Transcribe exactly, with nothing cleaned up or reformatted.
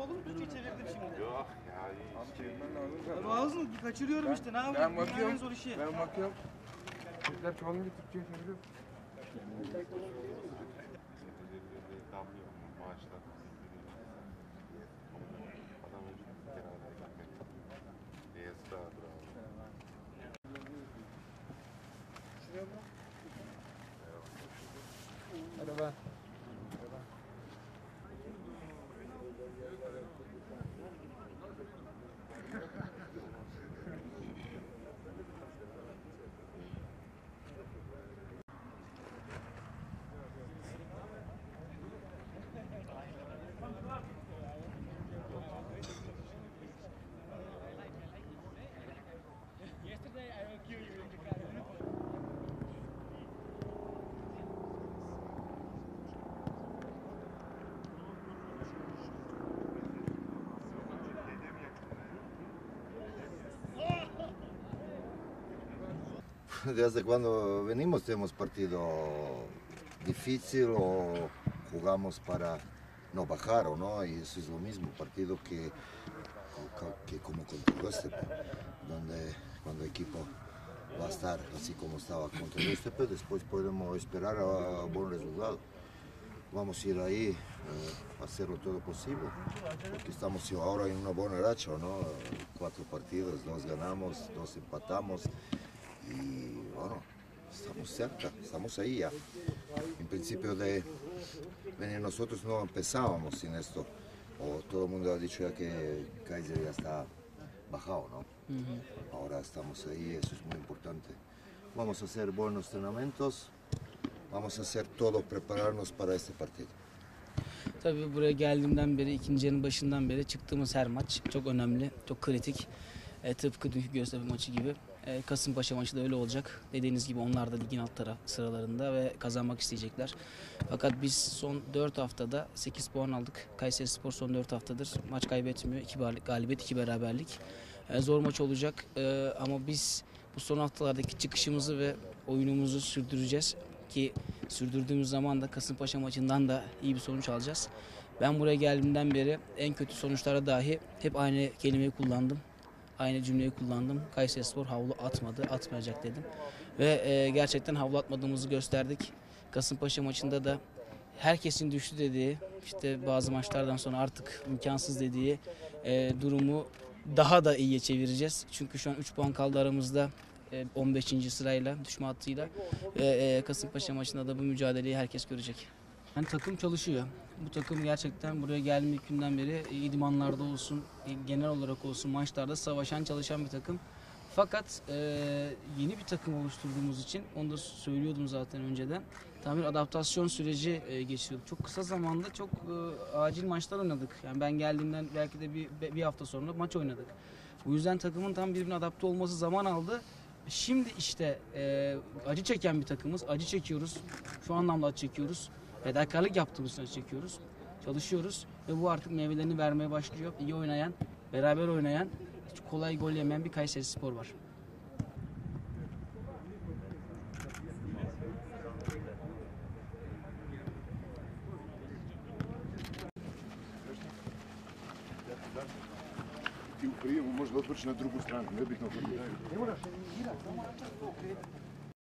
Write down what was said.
oldu mu? Türkçe çevirdim şimdi. Yok ya iyi. Abi çevirmen lazım zaten. Ağzını kaçırıyorum Ben- işte. Ne yapayım? Ben Dünyanın en bakıyorum, zor işi. ben bakıyorum. Türkler çoğunluğu Türkçe çeviriyor. Damlıyor maaşlar. Adam önce genelde gitmek. Neyse daha bravo. Merhaba. Desde cuando venimos tenemos partido difícil o jugamos para no bajar o no, y eso es lo mismo, partido que, que como contra Göztepe, donde cuando el equipo va a estar así como estaba contra Göztepe, después podemos esperar a buen resultado. Vamos a ir ahí eh, a hacerlo todo posible, porque estamos ahora en una buena racha, ¿no? Cuatro partidos, dos ganamos, dos empatamos. Y bueno, estamos cerca, estamos ahí ya. En principio de venir nosotros no empezábamos sin esto. O todo el mundo ha dicho ya que Kaiser ya está bajado, ¿no? Uh-huh. Ahora estamos ahí, eso es muy importante. Vamos a hacer buenos entrenamientos, vamos a hacer todo, prepararnos para este partido. Tabii buraya geldiğimden beri, ikinci yarının başından beri çıktığımız her maç çok önemli, çok kritik. E, tıpkı dünkü Göztepe maçı gibi. E, Kasımpaşa maçı da öyle olacak. Dediğiniz gibi onlar da ligin alt taraf sıralarında ve kazanmak isteyecekler. Fakat biz son dört haftada sekiz puan aldık. Kayserispor son dört haftadır maç kaybetmiyor. iki galibiyet, iki beraberlik. E, zor maç olacak e, ama biz bu son haftalardaki çıkışımızı ve oyunumuzu sürdüreceğiz. Ki sürdürdüğümüz zaman da Kasımpaşa maçından da iyi bir sonuç alacağız. Ben buraya geldiğimden beri en kötü sonuçlara dahi hep aynı kelimeyi kullandım. Aynı cümleyi kullandım. Kayserispor havlu atmadı, atmayacak dedim. Ve e, gerçekten havlu atmadığımızı gösterdik. Kasımpaşa maçında da herkesin düştü dediği, işte bazı maçlardan sonra artık imkansız dediği e, durumu daha da iyiye çevireceğiz. Çünkü şu an üç puan kaldı aramızda. on beşinci sırayla, düşme hattıyla ve Kasımpaşa maçında da bu mücadeleyi herkes görecek. Yani takım çalışıyor. Bu takım gerçekten buraya geldiğim ilk günden beri idmanlarda olsun, genel olarak olsun maçlarda savaşan, çalışan bir takım. Fakat e, yeni bir takım oluşturduğumuz için, onu da söylüyordum zaten önceden, tam bir adaptasyon süreci e, geçiriyorduk. Çok kısa zamanda çok e, acil maçlar oynadık. Yani ben geldiğimden belki de bir, bir hafta sonra maç oynadık. Bu yüzden takımın tam birbirine adapte olması zaman aldı. Şimdi işte e, acı çeken bir takımız, acı çekiyoruz. Şu anlamda acı çekiyoruz. Fedakarlık yaptığımız için acı çekiyoruz. Çalışıyoruz ve bu artık meyvelerini vermeye başlıyor. İyi oynayan, beraber oynayan, hiç kolay gol yemeyen bir Kayserispor var. И в приему можно отвлечь на другую страну, не обязательно.